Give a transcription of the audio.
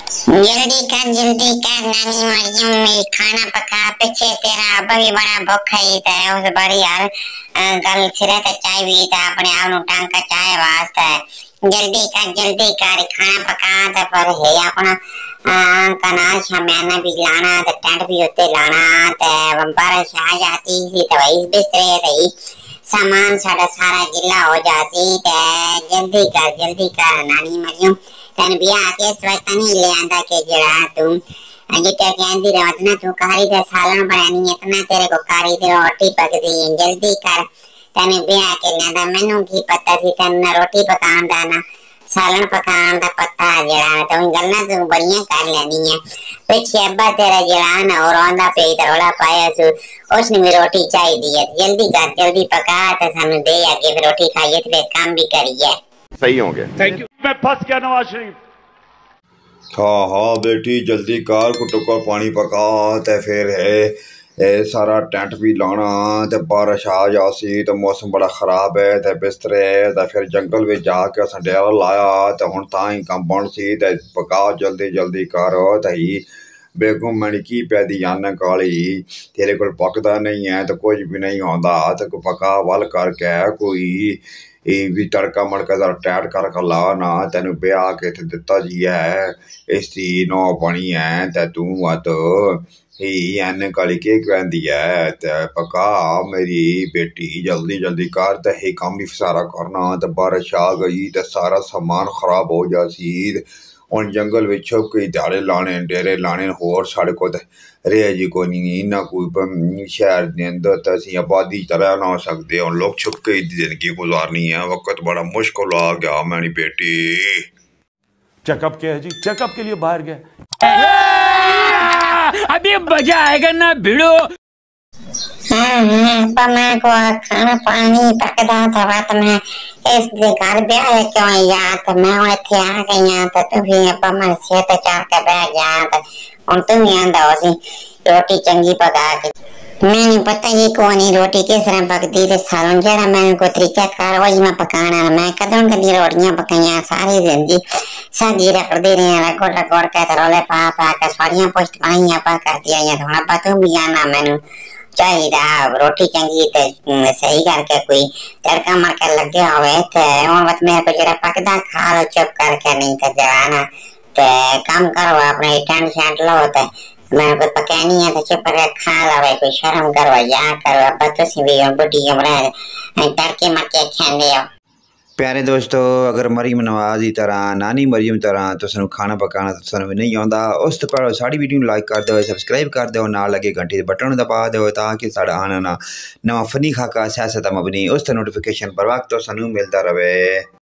जल्दी कर नानी मरियम में खाना पका पीछे तेरा अब्बा भी बड़ा भूखा ही था उस बड़ी यार गल सिरे ते चाय भी था अपने आप नु टांका चाय वास्ते जल्दी कर खाना पका ते पर है अपना कनाल शामियाना भी लाना ते टेंट भी उत्ते लाना ते बंपर शाह जाती थी तो इस बिस्तरे रही सामान सारा गिला हो जाती ते जल्दी कर नानी मरियम तन बिया के स्वतः नहीं ले आंदा के जड़ा तुम जिते कहंदी रहत ना तू कारी दे सालन बनानी इतना तेरे को कारी दे रोटी पकदी जल्दी कर तने बिया के ना मैनू की पता थी तन रोटी पकान दा ना सालन पकान दा पता जड़ा तो गल्ला तू बढ़िया कर लेनी है पीछे अब्बा तेरा जड़ा ना और आंदा पे रोला पाया सु उसने भी रोटी चाहिए है जल्दी पका तो सानू दे आके फिर रोटी खाइए तो काम भी करिए सही हो गया। Thank you. मैं फंस गया नवाज शरीफ। हाँ बेटी जल्दी कर कुटुकर पानी पका ते फिर है सारा टेंट भी लाना ते बारिश आ जासी तो मौसम बड़ा खराब है ते बिस्तरे ते फिर जंगल में जाके अस डेरा लाया ते हुण तां ही कम बन सी ते पका जल्दी कर ते ही बेगम मैंने की पैदी जान काली तेरे को पकदा नहीं है तो कुछ भी नहीं होंदा तो पका वल करके कोई भी तड़का मड़का जरा टैट कर ला ना तेन ब्याह के दिता जी है इसकी नौ बनी है ते तू मत ही एन काली के कहती है ते पका मेरी बेटी जल्दी कर ते ही काम भी सारा करना ते बारिश आ गई ते सारा सामान खराब हो जासी उन जंगल में कई ध्याड़े लाने डेरे लाने होर साढ़े को रेह जी को नहीं ना कोई शहर के अंदर तो असं आबादी तरह ना हो सकते और लोग छुप के जिंदगी गुजारनी है वक्त बड़ा मुश्किल आ गया मेरी बेटी। चेकअप क्या है जी? चेकअप के लिए बाहर गए। अभी मजा आएगा ना भिड़ो। मैं को खाना पानी पकदा था रात में इसलिए घर ब्याह क्यों याद मैं इथे आ गई तो तू भी मैं सेहत चार के बैठ गया और तुम ही आंदा होसी रोटी चंगी पका के मैंने पता ही कोनी रोटी किस तरह पकदी ते सालन जेड़ा मैंने को तरीका कार वही मैं पकाना मैं कदों कदी रोटियां पकाइयां सारी जिंदगी सागी रखदे रहे रगड़ के रोले पा के साड़ियां पोस्ट बनाइयां पा कर दिया थोड़ा पता भी आना मैंने चाहिए रोटी चंगी ते सही करके कोई तड़का मड़का लगे हुए थे मत मेरे को जरा पकदा खा लो चुप करके नहीं तो जवाना ते काम करो अपने टेंट शेंट लो ते मेरे को पकानी है तो चुप करके खा लो कोई शर्म करो या करो अब तो भी बुढ़ी बना तड़के मड़के खाने हो। प्यारे दोस्तों अगर मरियम नवाज की तरह नानी मरियम तरह तो सू खाना पकाना तो सू नहीं आता उस तो पहले साड़ी वीडियो लाइक कर दो सबसक्राइब कर दो ना लगे घंटी के बटन दबा दो ताकि साढ़ा आना नवा फनी खाका सियासत मबनी उस नोटिफिकेशन पर वक्त तो सू मिलता रहे।